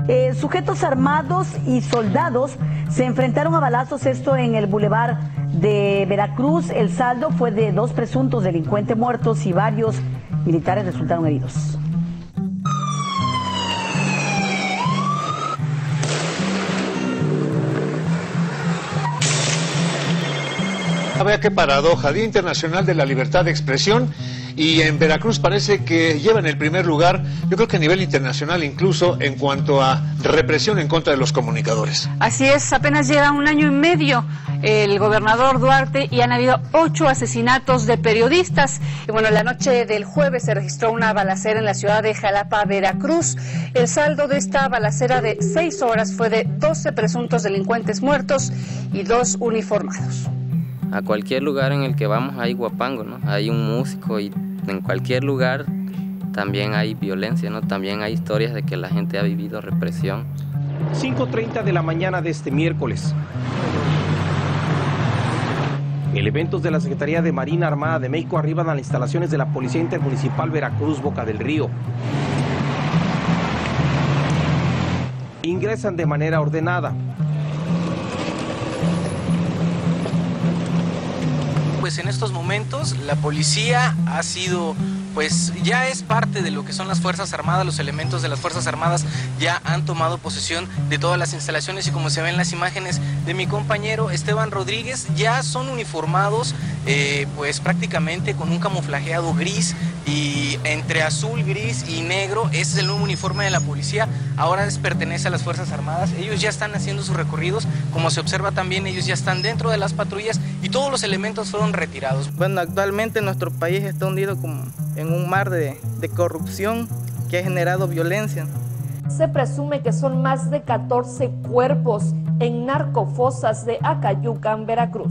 Sujetos armados y soldados se enfrentaron a balazos, esto en el bulevar de Veracruz. El saldo fue de 2 presuntos delincuentes muertos y varios militares resultaron heridos. Vea qué paradoja, Día Internacional de la Libertad de Expresión, y en Veracruz parece que lleva en el primer lugar, yo creo que a nivel internacional incluso, en cuanto a represión en contra de los comunicadores. Así es, apenas lleva 1 año y medio el gobernador Duarte y han habido 8 asesinatos de periodistas. Y bueno, la noche del jueves se registró una balacera en la ciudad de Jalapa, Veracruz. El saldo de esta balacera de 6 horas fue de 12 presuntos delincuentes muertos y 2 uniformados. A cualquier lugar en el que vamos hay guapango, ¿no? Hay un músico y en cualquier lugar también hay violencia, ¿no? También hay historias de que la gente ha vivido represión. 5:30 de la mañana de este miércoles. Elementos de la Secretaría de Marina Armada de México arriban a las instalaciones de la Policía Intermunicipal Veracruz, Boca del Río. Ingresan de manera ordenada. Pues en estos momentos la policía ha sido, pues ya es parte de lo que son las Fuerzas Armadas. Los elementos de las Fuerzas Armadas ya han tomado posesión de todas las instalaciones y como se ven las imágenes de mi compañero Esteban Rodríguez, ya son uniformados pues prácticamente con un camuflajeado gris y entre azul, gris y negro. Ese es el nuevo uniforme de la policía, ahora pertenece a las Fuerzas Armadas. Ellos ya están haciendo sus recorridos, como se observa también ellos ya están dentro de las patrullas y todos los elementos fueron retirados. Bueno, actualmente nuestro país está hundido como en un mar de corrupción que ha generado violencia. Se presume que son más de 14 cuerpos en narcofosas de Acayucan, Veracruz.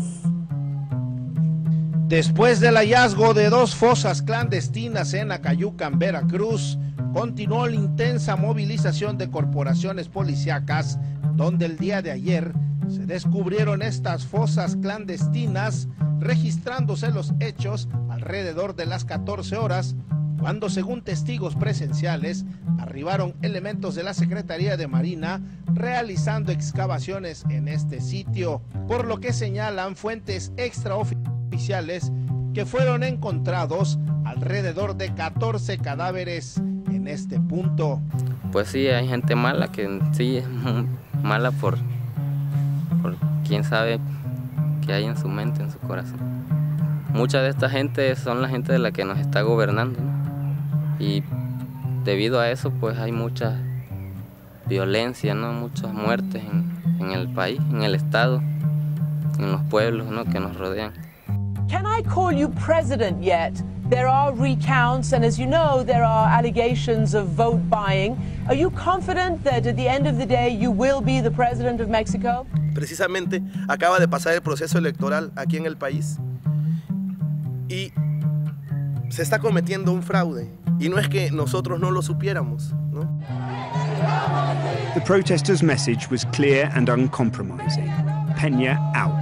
Después del hallazgo de 2 fosas clandestinas en Acayucan, Veracruz, continuó la intensa movilización de corporaciones policíacas, donde el día de ayer se descubrieron estas fosas clandestinas, registrándose los hechos alrededor de las 14 horas, cuando según testigos presenciales arribaron elementos de la Secretaría de Marina realizando excavaciones en este sitio, por lo que señalan fuentes extraoficiales que fueron encontrados alrededor de 14 cadáveres en este punto. Pues sí, hay gente mala que sí es mala por quién sabe qué hay en su mente, en su corazón. Mucha de esta gente son la gente de la que nos está gobernando, ¿no? Y debido a eso pues hay mucha violencia, ¿no? Muchas muertes en el país, en el estado, en los pueblos, ¿no? que nos rodean. Can I call you president yet? There are recounts, and as you know, there are allegations of vote buying. Are you confident that at the end of the day you will be the president of Mexico? Precisamente acaba de pasar el proceso electoral aquí en el país y se está cometiendo un fraude y no es que nosotros no lo supiéramos, ¿no? The protesters' message was clear and uncompromising. Peña out.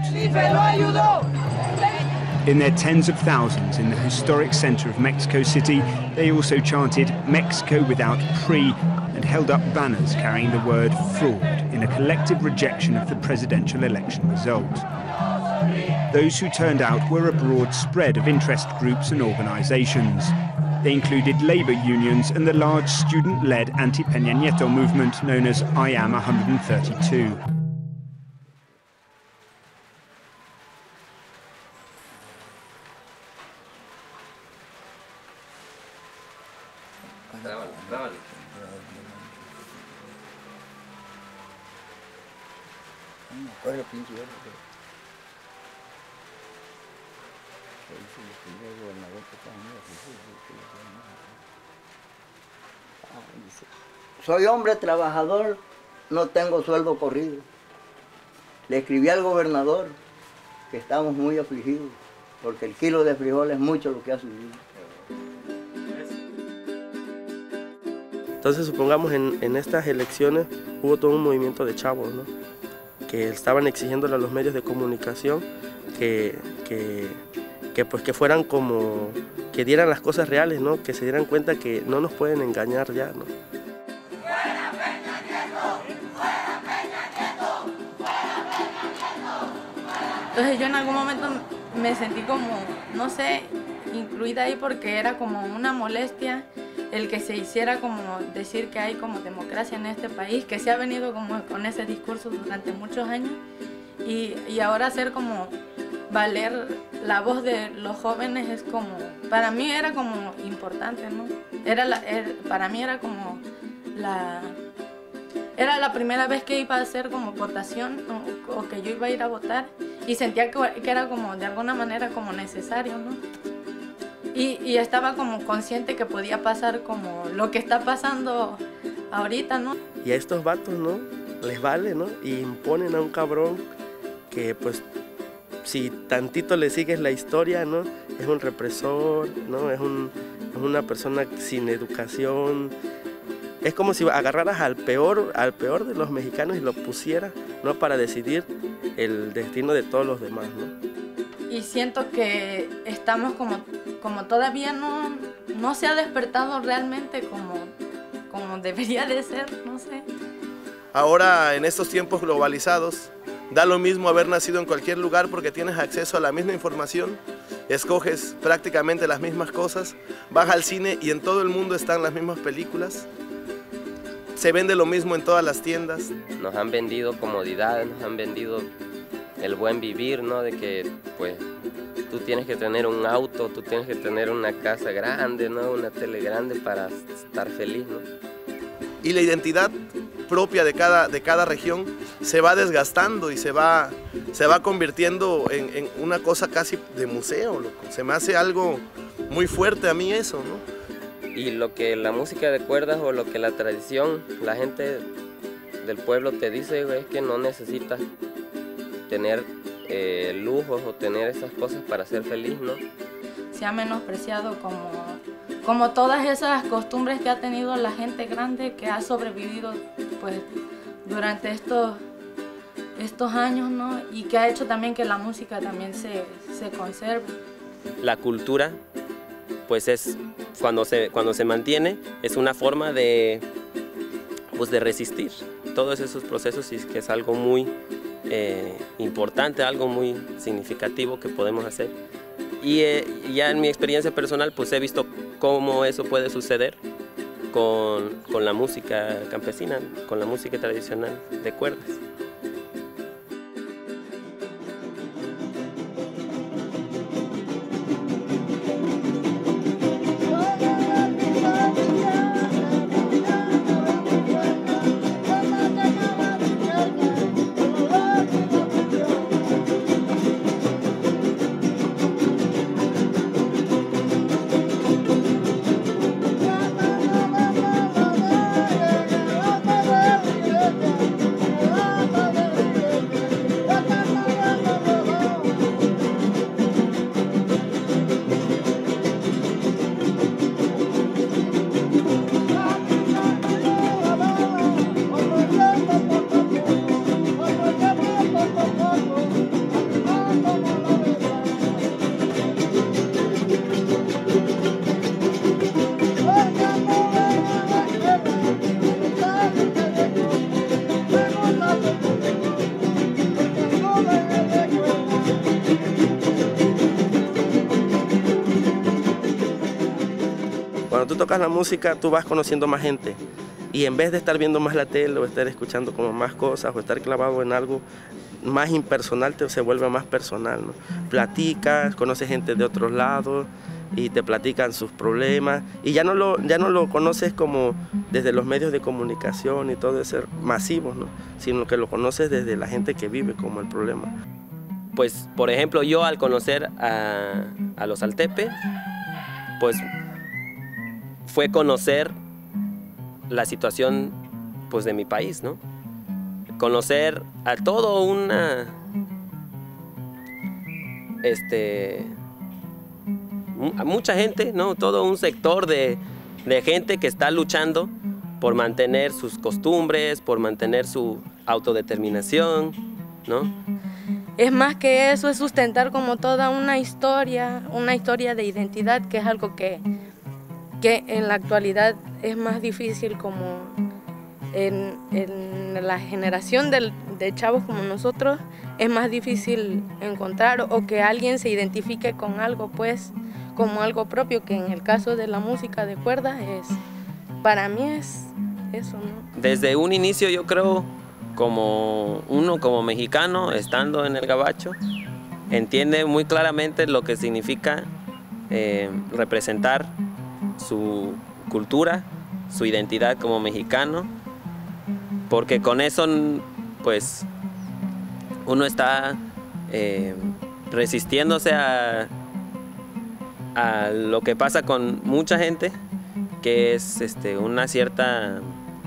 In their tens of thousands in the historic center of Mexico City, they also chanted Mexico without PRI and held up banners carrying the word fraud in a collective rejection of the presidential election result. Those who turned out were a broad spread of interest groups and organizations. They included labor unions and the large student-led anti-Peña Nieto movement known as I Am 132. Soy hombre trabajador, no tengo sueldo corrido. Le escribí al gobernador que estamos muy afligidos porque el kilo de frijol es mucho lo que ha subido. Entonces supongamos en estas elecciones hubo todo un movimiento de chavos, ¿no? Que estaban exigiéndole a los medios de comunicación que fueran como, que dieran las cosas reales, ¿no? Que se dieran cuenta que no nos pueden engañar ya, ¿no? Entonces yo en algún momento me sentí como, no sé, incluida ahí porque era como una molestia el que se hiciera como decir que hay como democracia en este país, que se ha venido como con ese discurso durante muchos años y ahora hacer como valer la voz de los jóvenes es como, para mí era como importante, ¿no? Para mí era como era la primera vez que iba a hacer como votación o que yo iba a ir a votar y sentía que era como de alguna manera como necesario, ¿no? Y estaba como consciente que podía pasar como lo que está pasando ahorita, ¿no? Y a estos vatos, ¿no? Les vale, ¿no? Y imponen a un cabrón que pues si tantito le sigues la historia, ¿no? Es un represor, ¿no? Es una persona sin educación. Es como si agarraras al peor de los mexicanos y lo pusieras, ¿no? Para decidir el destino de todos los demás, ¿no? Y siento que estamos como todavía no se ha despertado realmente como debería de ser, no sé. Ahora, en estos tiempos globalizados, da lo mismo haber nacido en cualquier lugar porque tienes acceso a la misma información, escoges prácticamente las mismas cosas, vas al cine y en todo el mundo están las mismas películas, se vende lo mismo en todas las tiendas. Nos han vendido comodidades, nos han vendido el buen vivir, ¿no? De que pues tú tienes que tener un auto, tú tienes que tener una casa grande, ¿no? Una tele grande para estar feliz, ¿no? Y la identidad propia de cada región se va desgastando y se va convirtiendo en una cosa casi de museo, loco. Se me hace algo muy fuerte a mí eso, ¿no? Y lo que la música de cuerdas o lo que la tradición, la gente del pueblo te dice, güey, es que no necesitas tener lujos o tener esas cosas para ser feliz, ¿no? Se ha menospreciado como todas esas costumbres que ha tenido la gente grande que ha sobrevivido pues durante estos años, ¿no? Y que ha hecho también que la música también se conserve. La cultura pues es cuando se mantiene es una forma de resistir todos esos procesos y que es algo muy importante, algo muy significativo que podemos hacer. Y ya en mi experiencia personal pues he visto cómo eso puede suceder con la música campesina, con la música tradicional de cuerdas. Cuando tú tocas la música, tú vas conociendo más gente y en vez de estar viendo más la tele o estar escuchando como más cosas o estar clavado en algo más impersonal, se vuelve más personal, ¿no? Platicas, conoces gente de otros lados y te platican sus problemas y ya no lo conoces como desde los medios de comunicación y todo eso masivos, ¿no? Sino que lo conoces desde la gente que vive como el problema. Pues, por ejemplo, yo al conocer a los Altepe, pues fue conocer la situación pues de mi país, ¿no? Conocer a todo a mucha gente, ¿no? Todo un sector de gente que está luchando por mantener sus costumbres, por mantener su autodeterminación, ¿no? Es más que eso, es sustentar como toda una historia de identidad, que es algo que en la actualidad es más difícil como en la generación de chavos como nosotros es más difícil encontrar o que alguien se identifique con algo, pues, como algo propio, que en el caso de la música de cuerda para mí es eso, ¿no? Desde un inicio yo creo, como mexicano, estando en el gabacho, entiende muy claramente lo que significa representar su cultura, su identidad como mexicano, porque con eso pues uno está resistiéndose a lo que pasa con mucha gente, que es una cierta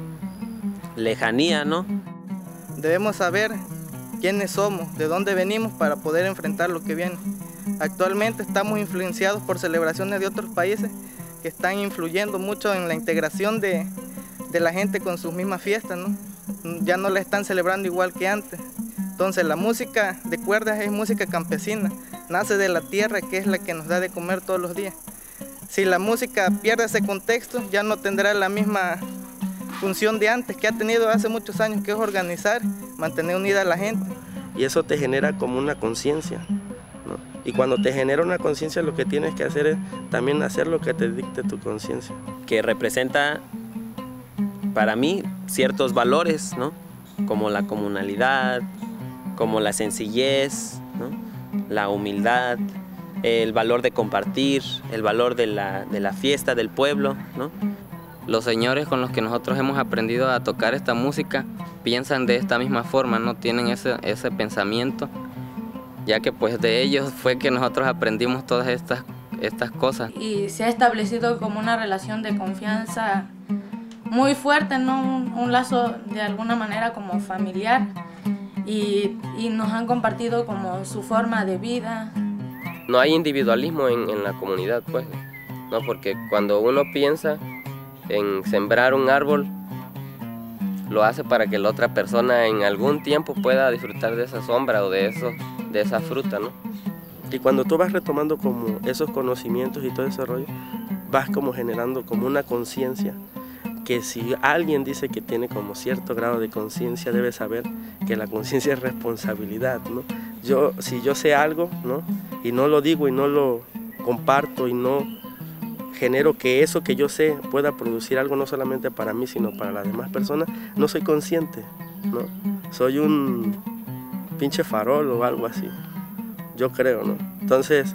lejanía, ¿no? Debemos saber quiénes somos, de dónde venimos para poder enfrentar lo que viene. Actualmente estamos influenciados por celebraciones de otros países que están influyendo mucho en la integración de la gente con sus mismas fiestas, ¿no? Ya no la están celebrando igual que antes. Entonces la música de cuerdas es música campesina, nace de la tierra, que es la que nos da de comer todos los días. Si la música pierde ese contexto, ya no tendrá la misma función de antes que ha tenido hace muchos años, que es organizar, mantener unida a la gente. Y eso te genera como una conciencia, ¿no? Y cuando te genera una conciencia, lo que tienes que hacer es también hacer lo que te dicte tu conciencia. Que representa para mí ciertos valores, ¿no? Como la comunalidad, como la sencillez, ¿no? La humildad, el valor de compartir, el valor de la fiesta del pueblo, ¿no? Los señores con los que nosotros hemos aprendido a tocar esta música piensan de esta misma forma, no tienen ese pensamiento, ya que pues de ellos fue que nosotros aprendimos todas estas cosas. Y se ha establecido como una relación de confianza muy fuerte, ¿no? Un lazo de alguna manera como familiar, y nos han compartido como su forma de vida. No hay individualismo en la comunidad, pues, ¿no? Porque cuando uno piensa en sembrar un árbol, lo hace para que la otra persona en algún tiempo pueda disfrutar de esa sombra o de esa fruta, ¿no? Y cuando tú vas retomando como esos conocimientos y todo ese rollo, vas como generando como una conciencia, que si alguien dice que tiene como cierto grado de conciencia, debe saber que la conciencia es responsabilidad, ¿no? Si yo sé algo, ¿no? Y no lo digo y no lo comparto y no genero que eso que yo sé pueda producir algo no solamente para mí, sino para las demás personas, no soy consciente, ¿no? Soy un pinche farol o algo así, yo creo, ¿no? Entonces,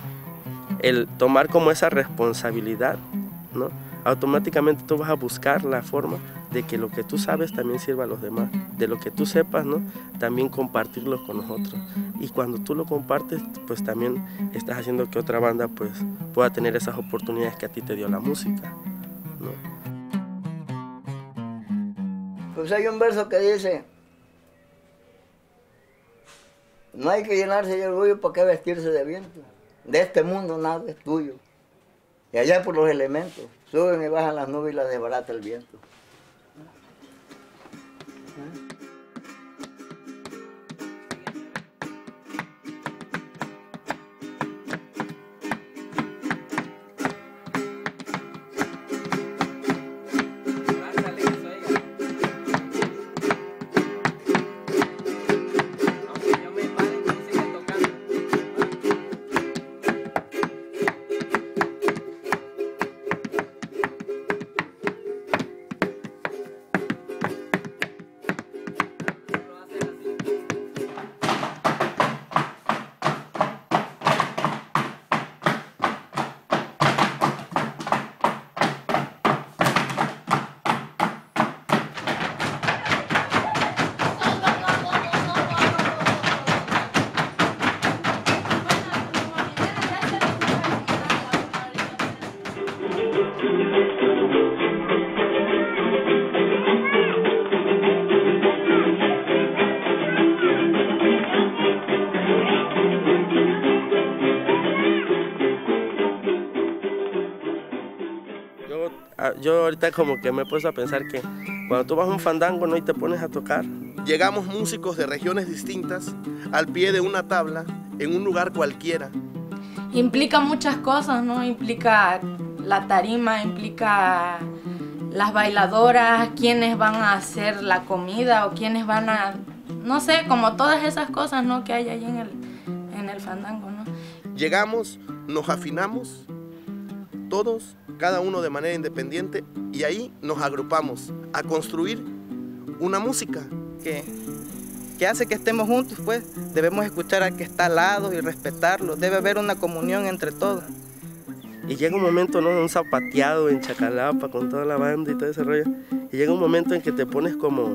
el tomar como esa responsabilidad, ¿no? Automáticamente tú vas a buscar la forma de que lo que tú sabes también sirva a los demás, de lo que tú sepas, ¿no? También compartirlo con nosotros. Y cuando tú lo compartes, pues también estás haciendo que otra banda pues pueda tener esas oportunidades que a ti te dio la música, ¿no? Pues hay un verso que dice: no hay que llenarse de orgullo, ¿para qué vestirse de viento? De este mundo nada es tuyo. Y allá por los elementos, suben y bajan las nubes y las desbarata el viento. Yo ahorita como que me he puesto a pensar que cuando tú vas a un fandango, ¿no? Y te pones a tocar. Llegamos músicos de regiones distintas al pie de una tabla en un lugar cualquiera. Implica muchas cosas, ¿no? Implica la tarima, implica las bailadoras, quiénes van a hacer la comida o quiénes van a, no sé, como todas esas cosas, ¿no?, que hay ahí en el fandango, ¿no? Llegamos, nos afinamos, todos, cada uno de manera independiente, y ahí nos agrupamos a construir una música. Que hace que estemos juntos, pues debemos escuchar al que está al lado y respetarlo, debe haber una comunión entre todos. Y llega un momento, ¿no?, un zapateado en Chacalapa con toda la banda y todo ese rollo, y llega un momento en que te pones como,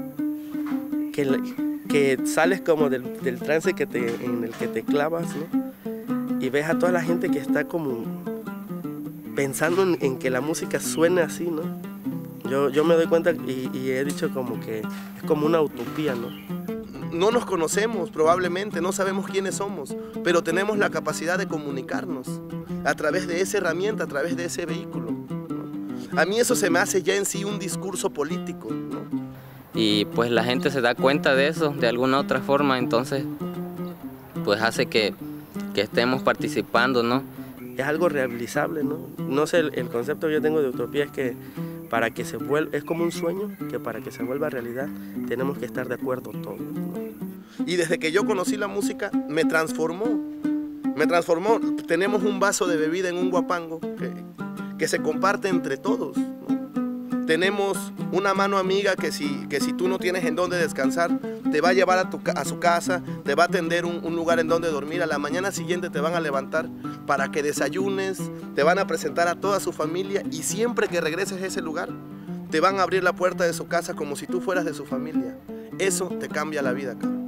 que sales como del trance en el que te clavas, ¿no? Y ves a toda la gente que está como pensando en que la música suene así, ¿no? Yo me doy cuenta y he dicho como que es como una utopía, ¿no? No nos conocemos probablemente, no sabemos quiénes somos, pero tenemos la capacidad de comunicarnos a través de esa herramienta, a través de ese vehículo, ¿no? A mí eso se me hace ya en sí un discurso político, ¿no? Y pues la gente se da cuenta de eso de alguna otra forma, entonces pues hace que estemos participando, ¿no? Es algo realizable, ¿no? No sé, el concepto que yo tengo de utopía es que para que se vuelva, es como un sueño, que para que se vuelva realidad tenemos que estar de acuerdo todos, ¿no? Y desde que yo conocí la música me transformó. Tenemos un vaso de bebida en un guapango que se comparte entre todos, ¿no? Tenemos una mano amiga que si tú no tienes en dónde descansar, te va a llevar a su casa, te va a atender un lugar en donde dormir, a la mañana siguiente te van a levantar para que desayunes, te van a presentar a toda su familia y siempre que regreses a ese lugar, te van a abrir la puerta de su casa como si tú fueras de su familia. Eso te cambia la vida, cabrón.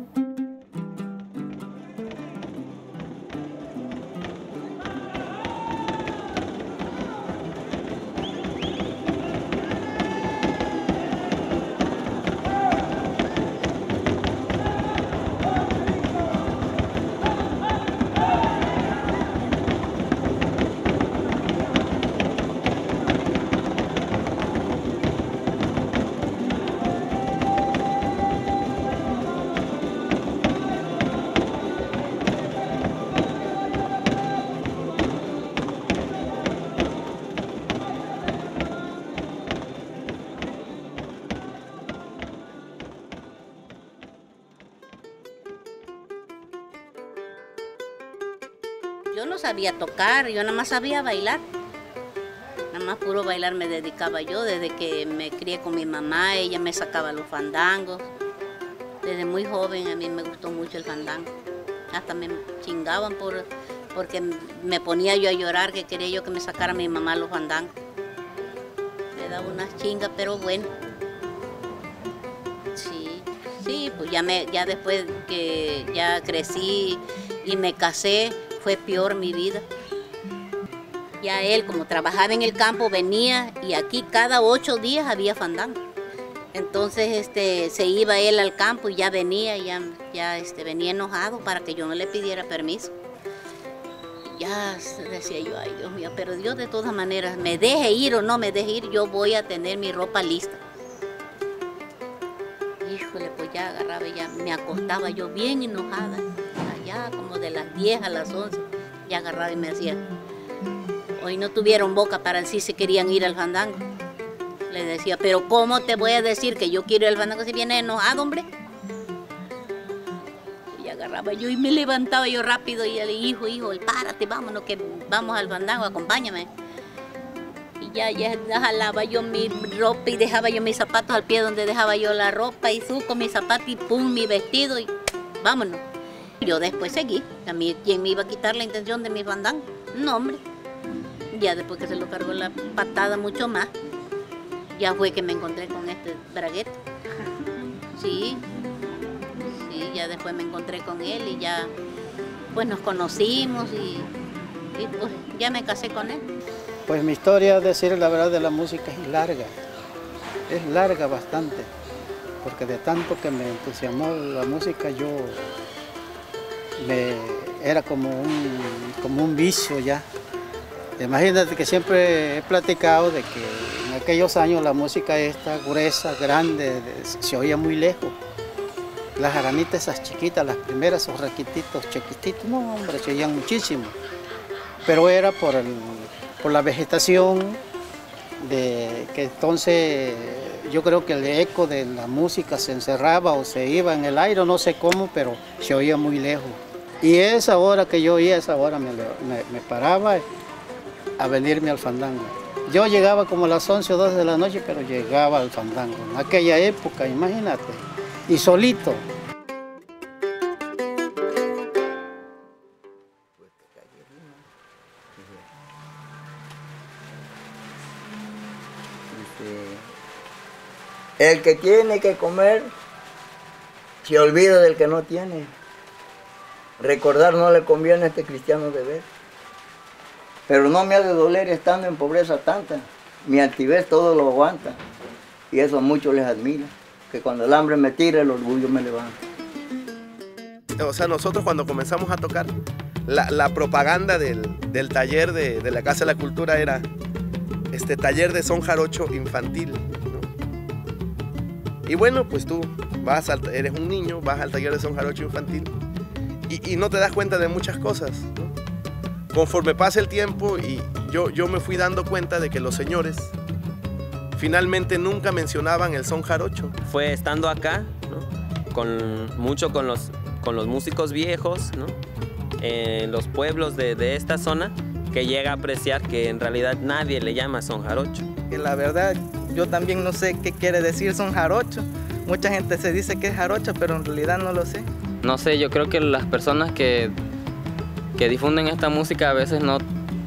Yo no sabía tocar, yo nada más sabía bailar. Nada más puro bailar me dedicaba yo. Desde que me crié con mi mamá, ella me sacaba los fandangos. Desde muy joven a mí me gustó mucho el fandango. Hasta me chingaban porque me ponía yo a llorar, que quería yo que me sacara mi mamá los fandangos. Me daba unas chingas, pero bueno. Sí, pues ya después que ya crecí y me casé, fue peor mi vida. Ya él, como trabajaba en el campo, venía y aquí cada 8 días había fandango. Entonces se iba él al campo y ya venía, venía enojado para que yo no le pidiera permiso. Ya decía yo, ay Dios mío, pero Dios de todas maneras, me deje ir o no me deje ir, yo voy a tener mi ropa lista. Híjole, pues ya agarraba, ya me acostaba yo bien enojada. Ya como de las 10 a las 11, ya agarraba y me decía, hoy no tuvieron boca para decir si querían ir al fandango. Le decía, pero ¿cómo te voy a decir que yo quiero ir al fandango si viene enojado, hombre? Y agarraba yo y me levantaba yo rápido y le dije, hijo, párate, vámonos, que vamos al fandango, acompáñame. Y ya jalaba yo mi ropa y dejaba yo mis zapatos al pie donde dejaba yo la ropa y suco mis zapatos y pum, mi vestido y vámonos. Yo después seguí. A mí, ¿quién me iba a quitar la intención de mi fandango? No, hombre. Ya después que se lo cargó la patada mucho más, ya fue que me encontré con este braguete. Sí, ya después me encontré con él y ya pues nos conocimos y pues ya me casé con él. Pues mi historia, decir la verdad, de la música es larga bastante, porque de tanto que me entusiasmó la música era como un vicio ya. Imagínate que siempre he platicado de que en aquellos años la música esta gruesa, grande, se oía muy lejos. Las jaranitas esas chiquitas, las primeras, esos raquititos chiquititos, no hombre, se oían muchísimo. Pero era por la vegetación, de que entonces yo creo que el eco de la música se encerraba o se iba en el aire, no sé cómo, pero se oía muy lejos. Y esa hora que yo oía, esa hora me paraba a venirme al fandango. Yo llegaba como a las 11 o 12 de la noche, pero llegaba al fandango. En aquella época, imagínate, y solito. El que tiene que comer se olvida del que no tiene. Recordar no le conviene a este cristiano deber. Pero no me ha de doler estando en pobreza tanta. Mi altivez todo lo aguanta. Y eso a muchos les admira. Que cuando el hambre me tira, el orgullo me levanta. O sea, nosotros cuando comenzamos a tocar, la propaganda del taller de la Casa de la Cultura era taller de son jarocho infantil, ¿no? Y bueno, pues tú eres un niño, vas al taller de son jarocho infantil y no te das cuenta de muchas cosas, ¿no? Conforme pasa el tiempo y yo me fui dando cuenta de que los señores finalmente nunca mencionaban el son jarocho. Fue estando acá, ¿no? con los músicos viejos, ¿no? En los pueblos de esta zona, que llega a apreciar que en realidad nadie le llama son jarocho. Que la verdad, yo también no sé qué quiere decir son jarocho. Mucha gente se dice que es jarocho, pero en realidad no lo sé. No sé, yo creo que las personas que difunden esta música a veces no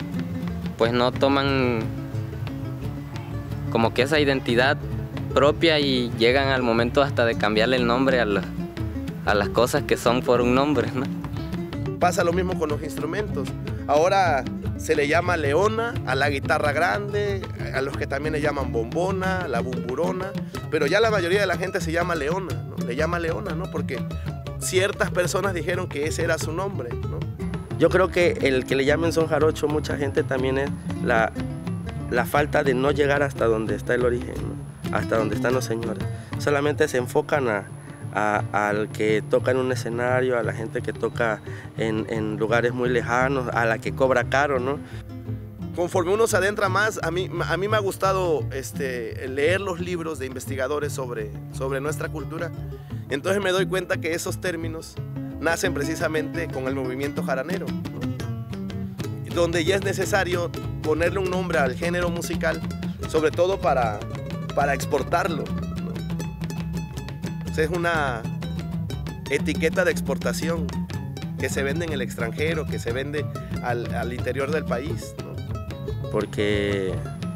toman como que esa identidad propia y llegan al momento hasta de cambiarle el nombre a las cosas que son por un nombre, ¿no? Pasa lo mismo con los instrumentos. Ahora se le llama leona a la guitarra grande, a los que también le llaman bombona, la bumburona, pero ya la mayoría de la gente se llama leona, ¿no? Le llama leona, ¿no? Porque ciertas personas dijeron que ese era su nombre, ¿no? Yo creo que el que le llamen son jarocho, mucha gente también es la falta de no llegar hasta donde está el origen, ¿no? Hasta donde están los señores. Solamente se enfocan al que toca en un escenario, a la gente que toca en lugares muy lejanos, a la que cobra caro, ¿no? Conforme uno se adentra más, a mí me ha gustado leer los libros de investigadores sobre nuestra cultura. Entonces me doy cuenta que esos términos nacen precisamente con el movimiento jaranero, ¿no? Donde ya es necesario ponerle un nombre al género musical, sobre todo para exportarlo, ¿no? O sea, es una etiqueta de exportación que se vende en el extranjero, que se vende al interior del país, ¿no? Porque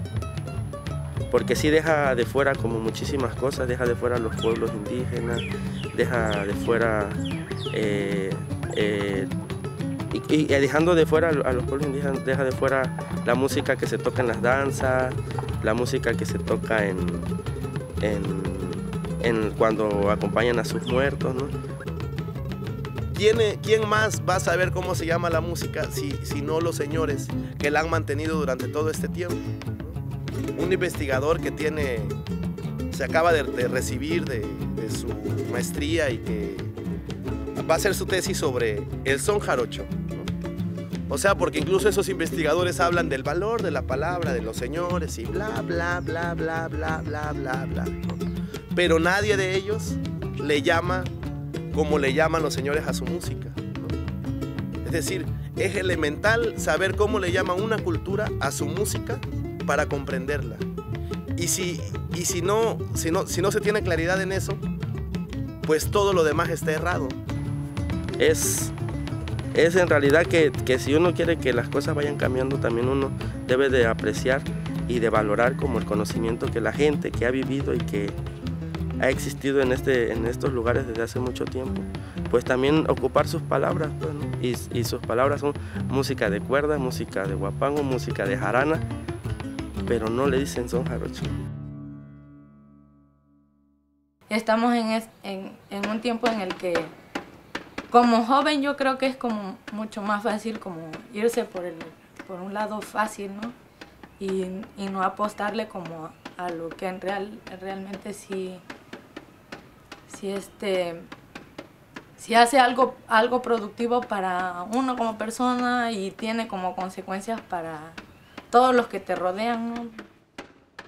sí deja de fuera como muchísimas cosas, deja de fuera los pueblos indígenas, deja de fuera y dejando de fuera a los pueblos indígenas, deja de fuera la música que se toca en las danzas, la música que se toca cuando acompañan a sus muertos, ¿no? ¿Quién más va a saber cómo se llama la música si no los señores que la han mantenido durante todo este tiempo, ¿no? Un investigador que se acaba de recibir de su maestría y que va a hacer su tesis sobre el son jarocho, ¿no? O sea, porque incluso esos investigadores hablan del valor de la palabra, de los señores y bla, bla, bla, bla, bla, bla, bla, bla, ¿no? Pero nadie de ellos le llama como le llaman los señores a su música, ¿no? Es decir, es elemental saber cómo le llaman una cultura a su música para comprenderla. Y si no se tiene claridad en eso, pues todo lo demás está errado. Es en realidad que si uno quiere que las cosas vayan cambiando, también uno debe de apreciar y de valorar como el conocimiento que la gente que ha vivido y que ha existido en estos lugares desde hace mucho tiempo, pues también ocupar sus palabras, pues, ¿no? Y sus palabras son música de cuerda, música de guapango, música de jarana, pero no le dicen son jarocho. Estamos en un tiempo en el que como joven yo creo que es como mucho más fácil como irse por un lado fácil, ¿no? Y no apostarle como a lo que realmente si hace algo productivo para uno como persona y tiene como consecuencias para todos los que te rodean, ¿no?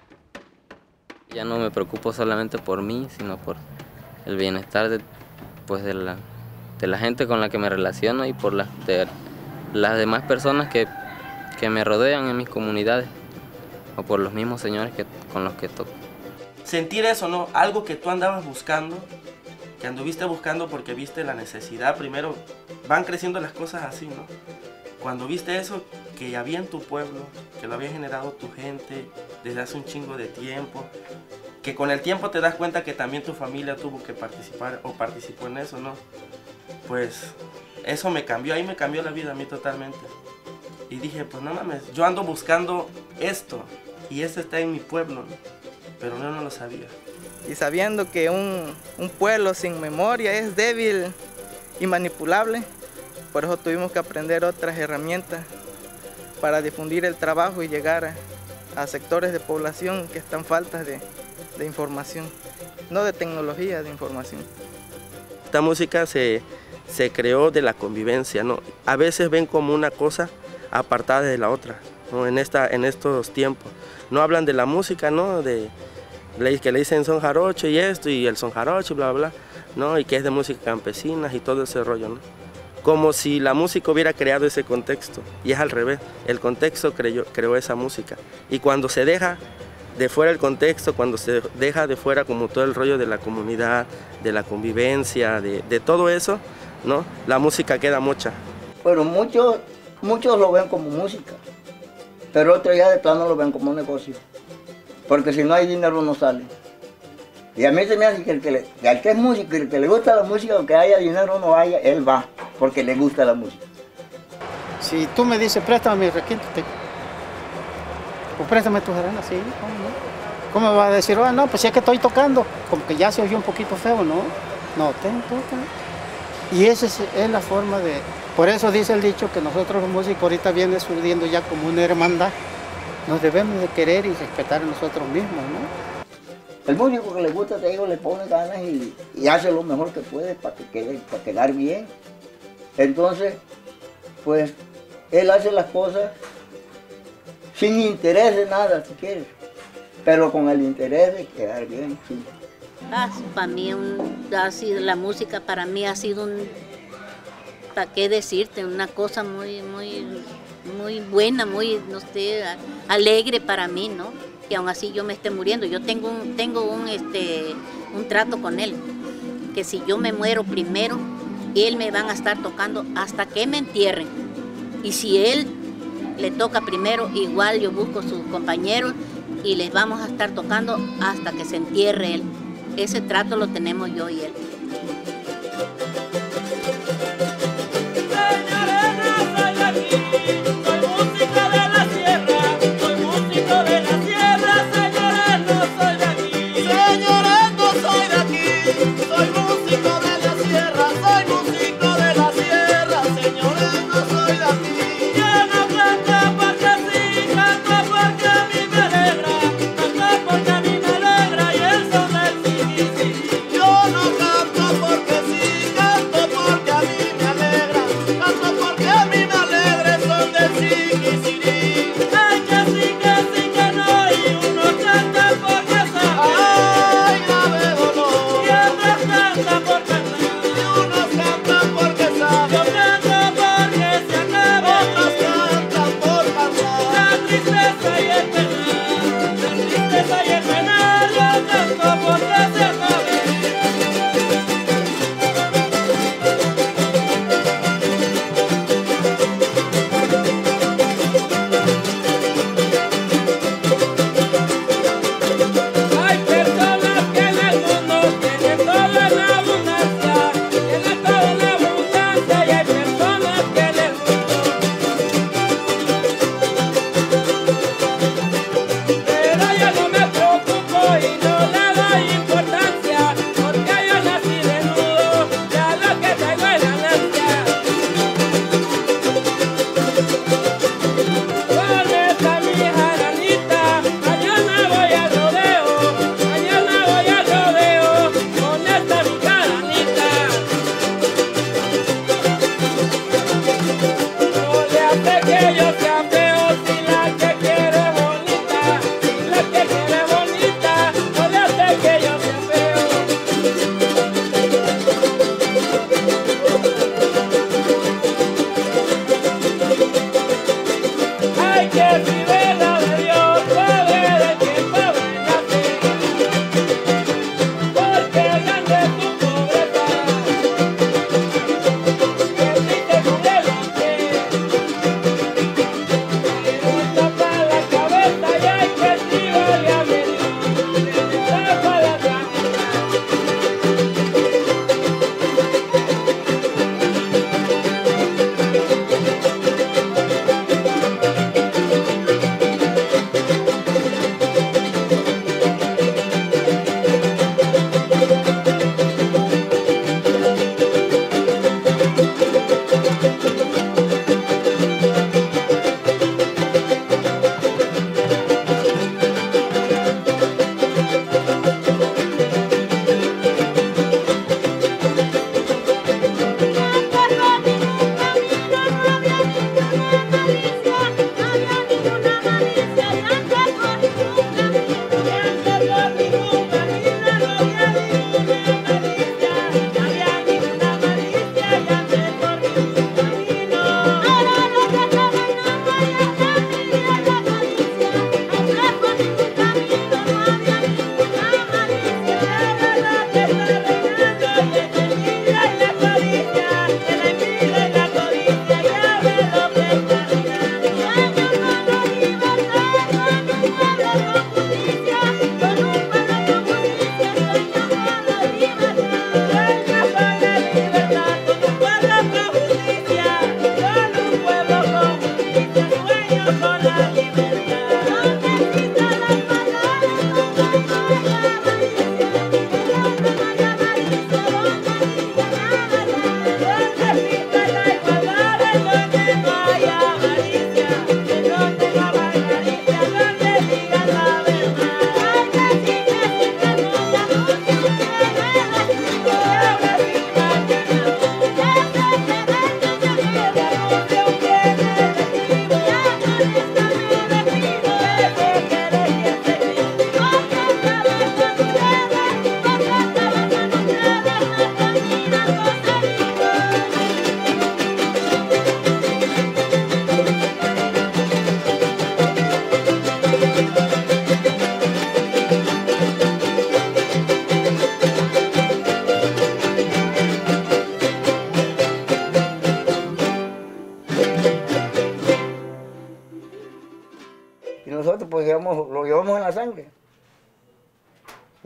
Ya no me preocupo solamente por mí, sino por el bienestar de la gente con la que me relaciono y por de las demás personas que me rodean en mis comunidades o por los mismos señores con los que toco. Sentir eso, ¿no? Algo que tú andabas buscando, que anduviste buscando porque viste la necesidad. Primero van creciendo las cosas así, ¿no? Cuando viste eso que había en tu pueblo, que lo había generado tu gente desde hace un chingo de tiempo, que con el tiempo te das cuenta que también tu familia tuvo que participar o participó en eso, ¿no? Pues eso me cambió, ahí me cambió la vida a mí totalmente. Y dije, pues no mames, yo ando buscando esto y esto está en mi pueblo, ¿no? Pero no lo sabía. Y sabiendo que un pueblo sin memoria es débil y manipulable, por eso tuvimos que aprender otras herramientas para difundir el trabajo y llegar a sectores de población que están faltas de información, no de tecnología, de información. Esta música se creó de la convivencia, ¿no? A veces ven como una cosa apartada de la otra, ¿no? En estos tiempos. No hablan de la música, ¿no? Que le dicen son jarocho y esto, y el son jarocho, bla, bla, ¿no? Y que es de música campesina y todo ese rollo, ¿no? Como si la música hubiera creado ese contexto, y es al revés, el contexto creó esa música. Y cuando se deja de fuera el contexto, cuando se deja de fuera como todo el rollo de la comunidad, de la convivencia, de todo eso, ¿no? La música queda mocha. Pero muchos lo ven como música, pero otros ya de plano lo ven como un negocio, porque si no hay dinero no sale. Y a mí se me hace que el que es músico y el que le gusta la música, aunque haya dinero o no haya, él va, porque le gusta la música. Si tú me dices, préstame mi requinto, o préstame tu jarana, sí, ¿cómo no? ¿Cómo me va a decir, no, pues si es que estoy tocando, como que ya se oyó un poquito feo, ¿no? No, toca. Y esa es la forma de... Por eso dice el dicho que nosotros los músicos ahorita viene surgiendo ya como una hermandad. Nos debemos de querer y respetar a nosotros mismos, ¿no? El músico que le gusta, te digo, le pone ganas y hace lo mejor que puede para quedar bien. Entonces, pues, él hace las cosas sin interés de nada, si quieres, pero con el interés de quedar bien, sí. Para mí, la música para mí ha sido ¿para qué decirte? Una cosa muy buena, muy, no sé, alegre para mí, ¿no? Que aún así yo me esté muriendo. Yo tengo un trato con él, que si yo me muero primero, él me van a estar tocando hasta que me entierren. Y si él le toca primero, igual yo busco sus compañeros y les vamos a estar tocando hasta que se entierre él. Ese trato lo tenemos yo y él. Yo no canto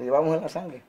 llevamos en la sangre.